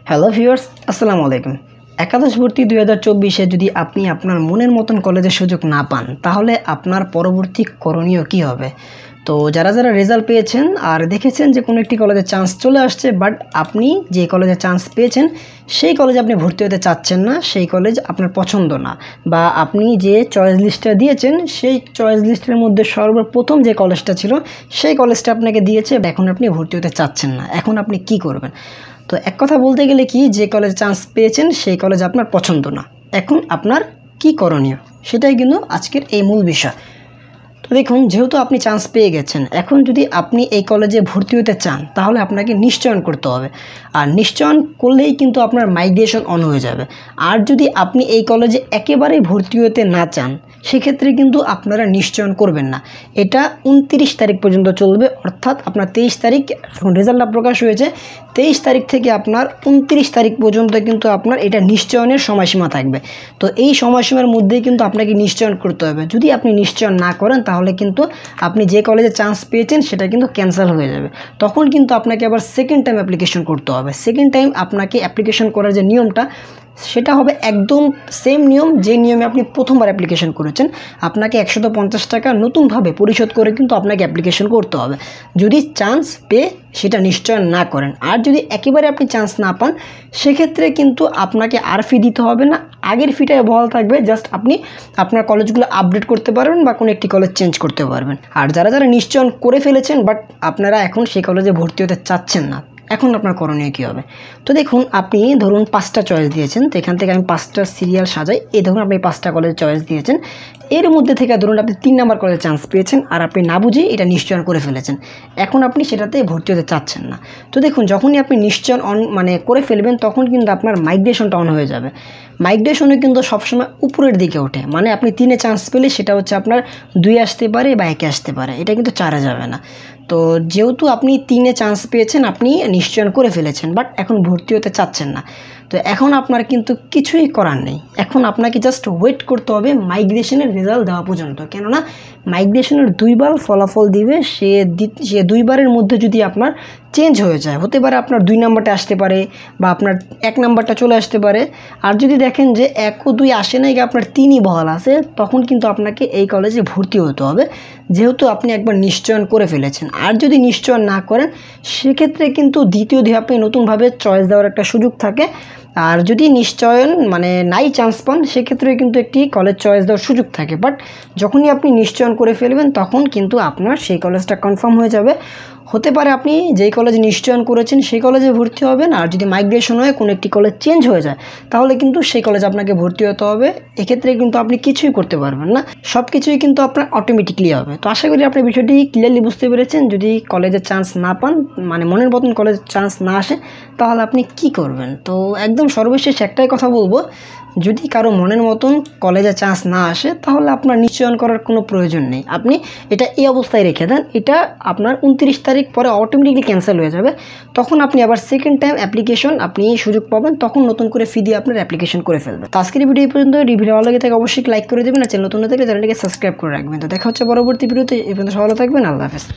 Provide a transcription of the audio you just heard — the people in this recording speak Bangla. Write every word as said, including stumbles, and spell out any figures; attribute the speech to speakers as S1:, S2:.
S1: হ্যালো ভিউয়ার্স, আসসালামু আলাইকুম। একাদশ ভর্তি দুই হাজার চব্বিশে যদি আপনি আপনার মনের মতন কলেজের সুযোগ না পান, তাহলে আপনার পরবর্তী করণীয় কি হবে? তো যারা যারা রেজাল্ট পেয়েছেন আর দেখেছেন যে কোনো একটি কলেজে চান্স চলে আসছে, বাট আপনি যে কলেজে চান্স পেয়েছেন সেই কলেজে আপনি ভর্তি হতে চাচ্ছেন না, সেই কলেজ আপনার পছন্দ না, বা আপনি যে চয়েস লিস্টটা দিয়েছেন সেই চয়েস লিস্টের মধ্যে সর্বপ্রথম যে কলেজটা ছিল সেই কলেজটা আপনাকে দিয়েছে, এখন আপনি ভর্তি হতে চাচ্ছেন না, এখন আপনি কি করবেন? তো এক কথা বলতে গেলে কি, যে কলেজ চান্স পেয়েছেন সেই কলেজ আপনার পছন্দ না, এখন আপনার কি করণীয় সেটাই কিন্তু আজকের এই মূল বিষয়। তো দেখুন, যেহেতু আপনি চান্স পেয়ে গেছেন, এখন যদি আপনি এই কলেজে ভর্তি হতে চান তাহলে আপনাকে নিশ্চয়ন করতে হবে, আর নিশ্চয়ন করলেই কিন্তু আপনার মাইগ্রেশন অন হয়ে যাবে। আর যদি আপনি এই কলেজে একেবারেই ভর্তি হতে না চান, সেক্ষেত্রে কিন্তু আপনারা নিশ্চয়ন করবেন না। এটা উনত্রিশ তারিখ পর্যন্ত চলবে, অর্থাৎ আপনার তেইশ তারিখ যখন রেজাল্টটা প্রকাশ হয়েছে, তেইশ তারিখ থেকে আপনার উনত্রিশ তারিখ পর্যন্ত কিন্তু আপনার এটা নিশ্চয়নের সময়সীমা থাকবে। তো এই সময়সীমার মধ্যেই কিন্তু আপনাকে নিশ্চয়ন করতে হবে। যদি আপনি নিশ্চয়ন না করেন তাহলে কিন্তু আপনি যে কলেজে চান্স পেয়েছেন সেটা কিন্তু ক্যান্সেল হয়ে যাবে। তখন কিন্তু আপনাকে আবার সেকেন্ড টাইম অ্যাপ্লিকেশন করতে হবে। সেকেন্ড টাইম আপনাকে অ্যাপ্লিকেশন করার যে নিয়মটা, সেটা হবে একদম সেম নিয়ম যে নিয়মে আপনি প্রথমবার অ্যাপ্লিকেশন করেছেন। আপনাকে একশত পঞ্চাশ টাকা নতুনভাবে পরিশোধ করে কিন্তু আপনাকে অ্যাপ্লিকেশন করতে হবে, যদি চান্স পেয়ে সেটা নিশ্চয় না করেন। আর যদি একেবারে আপনি চান্স না পান, সেক্ষেত্রে কিন্তু আপনাকে আর ফি দিতে হবে না, আগের ফিটা বহাল থাকবে। জাস্ট আপনি আপনার কলেজগুলো আপডেট করতে পারবেন বা কোনো একটি কলেজ চেঞ্জ করতে পারবেন। আর যারা যারা নিশ্চয়ন করে ফেলেছেন বাট আপনারা এখন সেই কলেজে ভর্তি হতে চাচ্ছেন না, এখন আপনার করণীয় কী হবে? তো দেখুন, আপনি ধরুন পাঁচটা চয়েস দিয়েছেন, তো এখান থেকে আমি পাঁচটা সিরিয়াল সাজাই। এই ধরুন আপনি পাঁচটা কলেজ চয়েস দিয়েছেন, এর মধ্যে থেকে ধরুন আপনি তিন নাম্বার কলেজে চান্স পেয়েছেন আর আপনি না বুঝে এটা নিশ্চয়ন করে ফেলেছেন, এখন আপনি সেটাতে ভর্তি হতে চাচ্ছেন না। তো দেখুন, যখনই আপনি নিশ্চয়ন অন মানে করে ফেলবেন, তখন কিন্তু আপনার মাইগ্রেশনটা অন হয়ে যাবে। মাইগ্রেশনে কিন্তু সবসময় উপরের দিকে ওঠে, মানে আপনি তিনে চান্স পেলে সেটা হচ্ছে আপনার দুই আসতে পারে বা একে আসতে পারে, এটা কিন্তু চারে যাবে না। তো যেহেতু আপনি তিনে চান্স পেয়েছেন, আপনি নিশ্চয়ন করে ফেলেছেন, বাট এখন ভর্তি হতে চাচ্ছেন না, তো এখন আপনার কিন্তু কিছুই করার নেই। এখন আপনাকে জাস্ট ওয়েট করতে হবে মাইগ্রেশনের রেজাল্ট দেওয়া পর্যন্ত, কেননা মাইগ্রেশনের দুইবার ফলাফল দিবে, সে সে দুইবারের মধ্যে যদি আপনার চেঞ্জ হয়ে যায়, হতে পারে আপনার দুই নাম্বারটা আসতে পারে বা আপনার এক নাম্বারটা চলে আসতে পারে। আর যদি দেখেন যে এক ও দুই আসে নাই, আপনার তিনই বহাল আছে, তখন কিন্তু আপনাকে এই কলেজে ভর্তি হতে হবে, যেহেতু আপনি একবার নিশ্চয়ন করে ফেলেছেন। আর যদি নিশ্চয়ন না করেন, সেক্ষেত্রে কিন্তু দ্বিতীয় ধাপে নতুনভাবে চয়েস দেওয়ার একটা সুযোগ থাকে। আর যদি নিশ্চয়ন মানে নাই চান্স পান, সেক্ষেত্রে কিন্তু একটি কলেজ চয়েস দেওয়ার সুযোগ থাকে। বাট যখনই আপনি নিশ্চয়ন করে ফেলবেন, তখন কিন্তু আপনার সেই কলেজটা কনফার্ম হয়ে যাবে। হতে পারে আপনি যেই কলেজে নিশ্চয়ন করেছেন সেই কলেজে ভর্তি হবেন, আর যদি মাইগ্রেশন হয়ে কোনো একটি কলেজ চেঞ্জ হয়ে যায়, তাহলে কিন্তু সেই কলেজে আপনাকে ভর্তি হতে হবে। এক্ষেত্রে কিন্তু আপনি কিছুই করতে পারবেন না, সব কিছুই কিন্তু আপনার অটোমেটিকলি হবে। তো আশা করি আপনি বিষয়টি ক্লিয়ারলি বুঝতে পেরেছেন। যদি কলেজে চান্স না পান, মানে মনের মতন কলেজে চান্স না আসে, তাহলে আপনি কি করবেন? তো একদম সর্বশেষ একটাই কথা বলবো, যদি কারো মনের মতন কলেজে চান্স না আসে, তাহলে আপনার নিশ্চয়ন করার কোনো প্রয়োজন নেই। আপনি এটা এই অবস্থায় রেখে দেন, এটা আপনার উনত্রিশ তারিখ পরে অটোমেটিকলি ক্যান্সেল হয়ে যাবে। তখন আপনি আবার সেকেন্ড টাইম অ্যাপ্লিকেশন আপনি সুযোগ পাবেন, তখন নতুন করে ফি দিয়ে আপনার অ্যাপ্লিকেশন করে ফেলবেন। তো আজকের ভিডিও পর্যন্ত। ভিডিও ভালো লাগে থাকে অবশ্যই লাইক করে দেবেন, আর চ্যানেল নতুন থাকলে চ্যানেলটিকে সাবস্ক্রাইব করে রাখবেন। তো দেখা হচ্ছে পরবর্তী ভিডিওতে। এই পর্যন্ত ভালো থাকবেন, আল্লাহ হাফেজ।